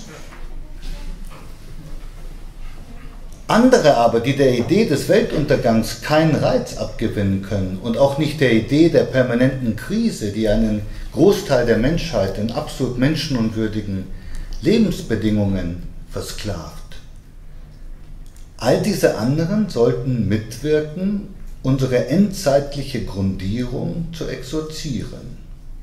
Andere aber, die der Idee des Weltuntergangs keinen Reiz abgewinnen können und auch nicht der Idee der permanenten Krise, die einen Großteil der Menschheit in absolut menschenunwürdigen Lebensbedingungen versklavt. All diese anderen sollten mitwirken, unsere endzeitliche Grundierung zu exorzieren.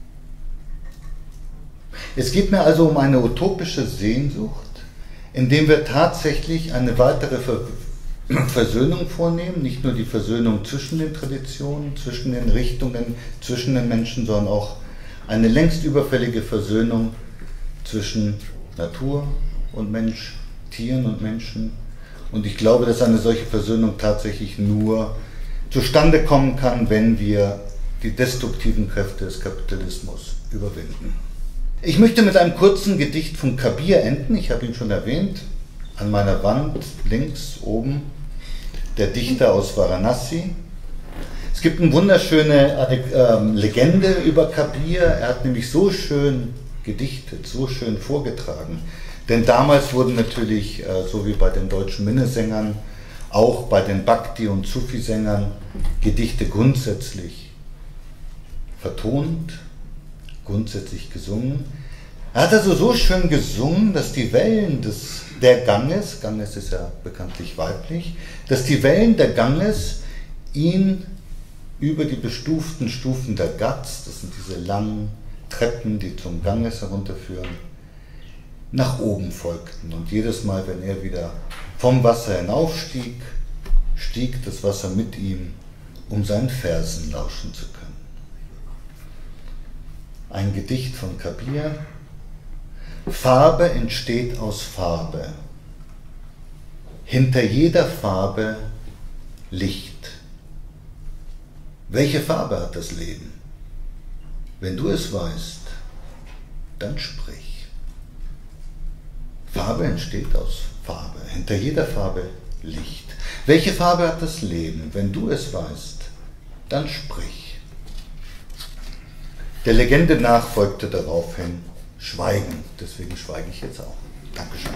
Es geht mir also um eine utopische Sehnsucht, indem wir tatsächlich eine weitere Versöhnung vornehmen, nicht nur die Versöhnung zwischen den Traditionen, zwischen den Richtungen, zwischen den Menschen, sondern auch eine längst überfällige Versöhnung zwischen Natur und Mensch, Tieren und Menschen. Und ich glaube, dass eine solche Versöhnung tatsächlich nur zustande kommen kann, wenn wir die destruktiven Kräfte des Kapitalismus überwinden. Ich möchte mit einem kurzen Gedicht von Kabir enden. Ich habe ihn schon erwähnt. An meiner Wand links oben der Dichter aus Varanasi. Es gibt eine wunderschöne äh, Legende über Kabir. Er hat nämlich so schön gedichtet, so schön vorgetragen. Denn damals wurden natürlich, äh, so wie bei den deutschen Minnesängern, auch bei den Bhakti- und Sufi-Sängern Gedichte grundsätzlich vertont, grundsätzlich gesungen. Er hat also so schön gesungen, dass die Wellen des, der Ganges, Ganges ist ja bekanntlich weiblich, dass die Wellen der Ganges ihn über die bestuften Stufen der Ghats, das sind diese langen Treppen, die zum Ganges herunterführen, nach oben folgten. Und jedes Mal, wenn er wieder vom Wasser hinaufstieg, stieg das Wasser mit ihm, um seinen Versen lauschen zu können. Ein Gedicht von Kabir. Farbe entsteht aus Farbe. Hinter jeder Farbe Licht. Welche Farbe hat das Leben? Wenn du es weißt, dann sprich. Farbe entsteht aus Farbe. Hinter jeder Farbe Licht. Welche Farbe hat das Leben? Wenn du es weißt, dann sprich. Der Legende nach folgte daraufhin Schweigen. Deswegen schweige ich jetzt auch. Dankeschön.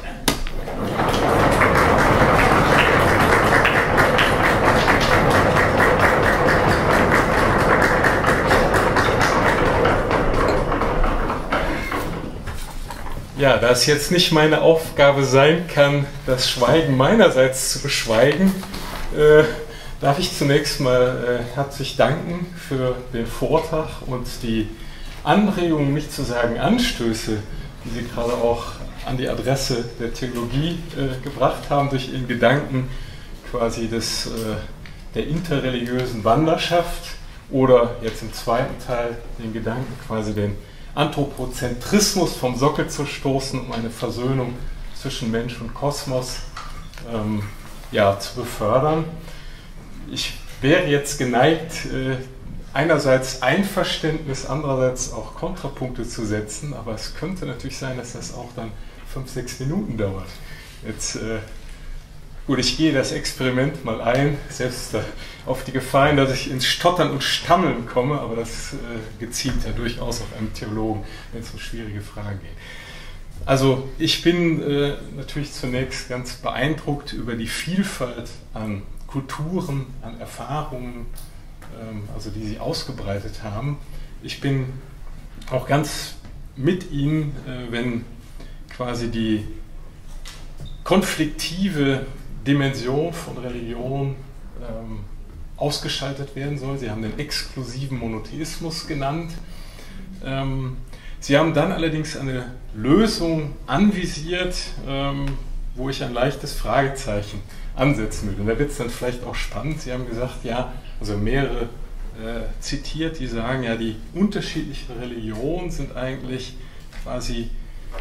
Ja, da es jetzt nicht meine Aufgabe sein kann, das Schweigen meinerseits zu beschweigen, äh, darf ich zunächst mal äh, herzlich danken für den Vortrag und die Anregungen, nicht zu sagen Anstöße, die Sie gerade auch an die Adresse der Theologie äh, gebracht haben, durch Ihren Gedanken quasi des, äh, der interreligiösen Wanderschaft oder jetzt im zweiten Teil den Gedanken quasi den Anthropozentrismus vom Sockel zu stoßen, um eine Versöhnung zwischen Mensch und Kosmos ähm, ja, zu befördern. Ich wäre jetzt geneigt, äh, einerseits Einverständnis, andererseits auch Kontrapunkte zu setzen, aber es könnte natürlich sein, dass das auch dann fünf, sechs Minuten dauert. Jetzt, äh, gut, ich gehe das Experiment mal ein, selbst äh, auf die Gefahr hin, dass ich ins Stottern und Stammeln komme, aber das äh, geziemt ja durchaus auf einem Theologen, wenn es um schwierige Fragen geht. Also ich bin äh, natürlich zunächst ganz beeindruckt über die Vielfalt an Kulturen, an Erfahrungen, ähm, also die Sie ausgebreitet haben. Ich bin auch ganz mit Ihnen, äh, wenn quasi die konfliktive Dimension von Religion ähm, ausgeschaltet werden soll. Sie haben den exklusiven Monotheismus genannt. Ähm, Sie haben dann allerdings eine Lösung anvisiert, ähm, wo ich ein leichtes Fragezeichen ansetzen würde. Und da wird es dann vielleicht auch spannend. Sie haben gesagt, ja, also mehrere äh, zitiert, die sagen, ja, die unterschiedlichen Religionen sind eigentlich quasi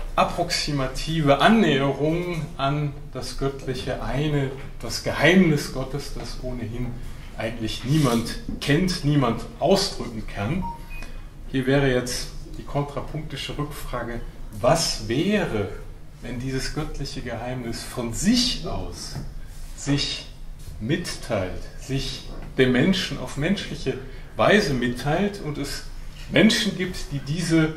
approximative Annäherung an das göttliche Eine, das Geheimnis Gottes, das ohnehin eigentlich niemand kennt, niemand ausdrücken kann. Hier wäre jetzt die kontrapunktische Rückfrage, was wäre, wenn dieses göttliche Geheimnis von sich aus sich mitteilt, sich dem Menschen auf menschliche Weise mitteilt und es Menschen gibt, die diese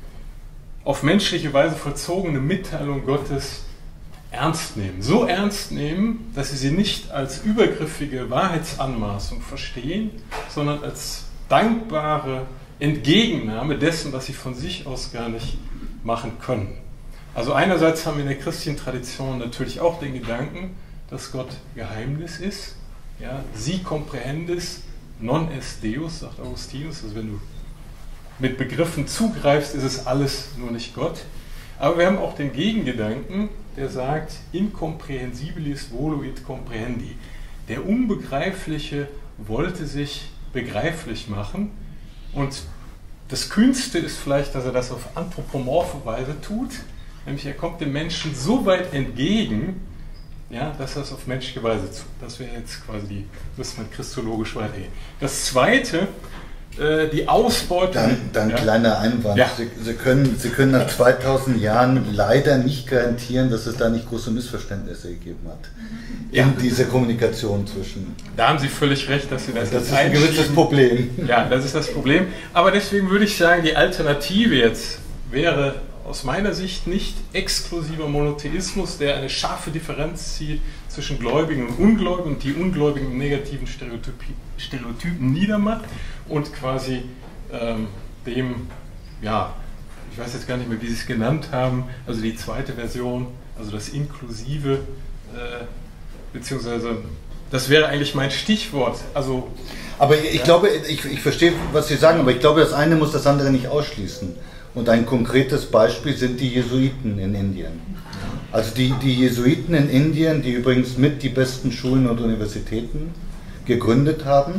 auf menschliche Weise vollzogene Mitteilung Gottes ernst nehmen. So ernst nehmen, dass sie sie nicht als übergriffige Wahrheitsanmaßung verstehen, sondern als dankbare Entgegennahme dessen, was sie von sich aus gar nicht machen können. Also einerseits haben wir in der christlichen Tradition natürlich auch den Gedanken, dass Gott Geheimnis ist. Ja, si comprehendis non est Deus, sagt Augustinus. Also wenn du mit Begriffen zugreifst, ist es alles nur nicht Gott. Aber wir haben auch den Gegengedanken, der sagt, incomprehensibilis voluit comprehendi. Der Unbegreifliche wollte sich begreiflich machen. Und das Kühnste ist vielleicht, dass er das auf anthropomorphe Weise tut. Nämlich er kommt dem Menschen so weit entgegen, ja, dass er es auf menschliche Weise tut. Das wäre jetzt quasi die, müsste man christologisch weitergehen. Das Zweite, äh, die Ausbeutung... Dann, dann ja. kleiner Einwand. Ja. Sie, Sie, können, Sie können nach zweitausend Jahren leider nicht garantieren, dass es da nicht große Missverständnisse gegeben hat. In Ja. dieser Kommunikation zwischen... Da haben Sie völlig recht, dass Sie das Das jetzt ist ein gewisses einschieben. Problem. Ja, das ist das Problem. Aber deswegen würde ich sagen, die Alternative jetzt wäre aus meiner Sicht nicht exklusiver Monotheismus, der eine scharfe Differenz zieht zwischen Gläubigen und Ungläubigen und die Ungläubigen im negativen Stereotypi, Stereotypen niedermacht und quasi ähm, dem, ja, ich weiß jetzt gar nicht mehr, wie Sie es genannt haben, also die zweite Version, also das Inklusive, äh, beziehungsweise das wäre eigentlich mein Stichwort. Also, Aber ich ja. glaube, ich, ich verstehe, was Sie sagen, aber ich glaube, das eine muss das andere nicht ausschließen. Und ein konkretes Beispiel sind die Jesuiten in Indien. Also die, die Jesuiten in Indien, die übrigens mit die besten Schulen und Universitäten gegründet haben,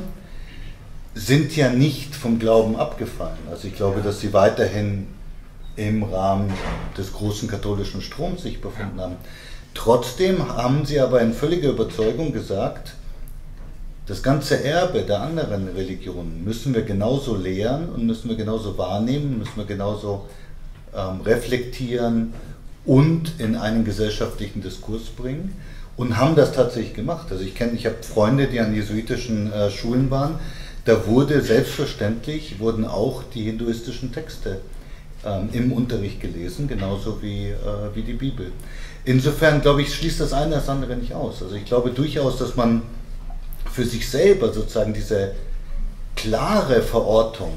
sind ja nicht vom Glauben abgefallen. Also ich glaube, dass sie weiterhin im Rahmen des großen katholischen Stroms sich befunden haben. Trotzdem haben sie aber in völliger Überzeugung gesagt, das ganze Erbe der anderen Religionen müssen wir genauso lehren und müssen wir genauso wahrnehmen, müssen wir genauso ähm, reflektieren und in einen gesellschaftlichen Diskurs bringen und haben das tatsächlich gemacht. Also ich kenne, ich habe Freunde, die an jesuitischen äh, Schulen waren, da wurde selbstverständlich, wurden auch die hinduistischen Texte ähm, im Unterricht gelesen, genauso wie, äh, wie die Bibel. Insofern, glaube ich, schließt das eine das andere nicht aus. Also ich glaube durchaus, dass man für sich selber sozusagen diese klare Verortung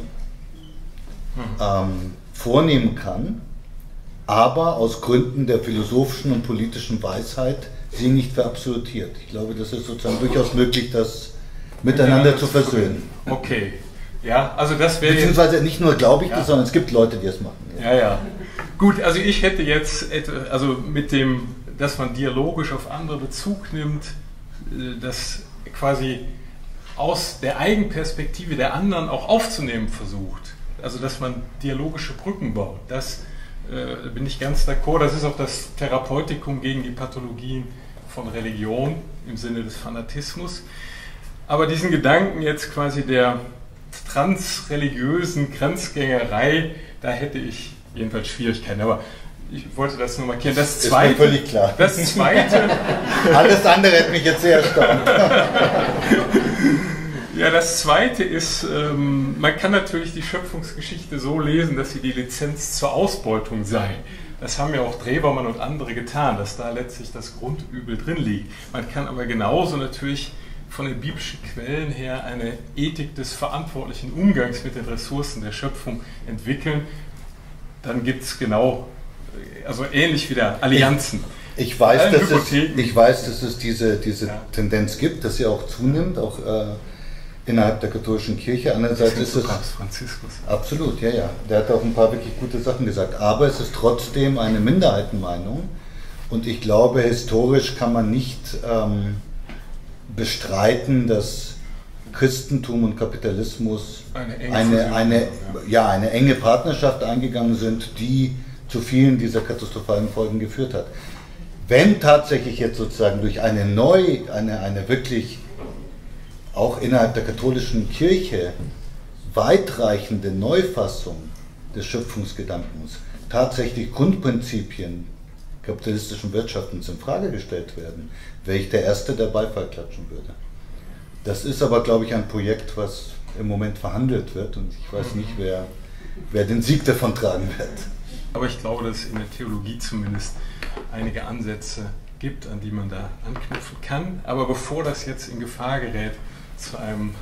ähm, vornehmen kann, aber aus Gründen der philosophischen und politischen Weisheit sie nicht verabsolutiert. Ich glaube, das ist sozusagen durchaus möglich, das miteinander zu versöhnen. okay. Ja, also das wäre... Beziehungsweise nicht nur glaube ich ja. das, sondern es gibt Leute, die es machen. Ja, ja. Gut, also ich hätte jetzt, also mit dem, dass man dialogisch auf andere Bezug nimmt, das quasi aus der Eigenperspektive der anderen auch aufzunehmen versucht. Also dass man dialogische Brücken baut. Das äh, bin ich ganz d'accord. Das ist auch das Therapeutikum gegen die Pathologien von Religion im Sinne des Fanatismus. Aber diesen Gedanken jetzt quasi der transreligiösen Grenzgängerei, da hätte ich jedenfalls Schwierigkeiten. Aber ich wollte das nur markieren. Das zweite, ist mir völlig klar. Das zweite, Alles andere hätte mich jetzt sehr erstaunt. Ja, das Zweite ist, ähm, man kann natürlich die Schöpfungsgeschichte so lesen, dass sie die Lizenz zur Ausbeutung sei. Das haben ja auch Drewermann und andere getan, dass da letztlich das Grundübel drin liegt. Man kann aber genauso natürlich von den biblischen Quellen her eine Ethik des verantwortlichen Umgangs mit den Ressourcen der Schöpfung entwickeln. Dann gibt es genau, also ähnlich wie der Allianzen. Ich, ich, weiß, dass es, Hypotheken. ich weiß, dass es diese, diese Ja. Tendenz gibt, dass sie auch zunimmt, auch äh, innerhalb der katholischen Kirche. Andererseits ist es... Franziskus. Absolut, ja, ja. Der hat auch ein paar wirklich gute Sachen gesagt. Aber es ist trotzdem eine Minderheitenmeinung. Und ich glaube, historisch kann man nicht ähm, bestreiten, dass Christentum und Kapitalismus eine enge, eine, eine, ja. ja, eine enge Partnerschaft eingegangen sind, die zu vielen dieser katastrophalen Folgen geführt hat. Wenn tatsächlich jetzt sozusagen durch eine neu, eine, eine wirklich auch innerhalb der katholischen Kirche weitreichende Neufassung des Schöpfungsgedankens tatsächlich Grundprinzipien kapitalistischen Wirtschaftens in Frage gestellt werden, wäre ich der Erste, der Beifall klatschen würde. Das ist aber, glaube ich, ein Projekt, was im Moment verhandelt wird und ich weiß nicht, wer, wer den Sieg davon tragen wird. Aber ich glaube, dass es in der Theologie zumindest einige Ansätze gibt, an die man da anknüpfen kann. Aber bevor das jetzt in Gefahr gerät, zu einem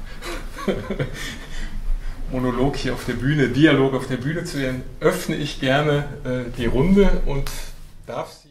Monolog hier auf der Bühne, Dialog auf der Bühne zu werden, öffne ich gerne äh, die Runde und darf Sie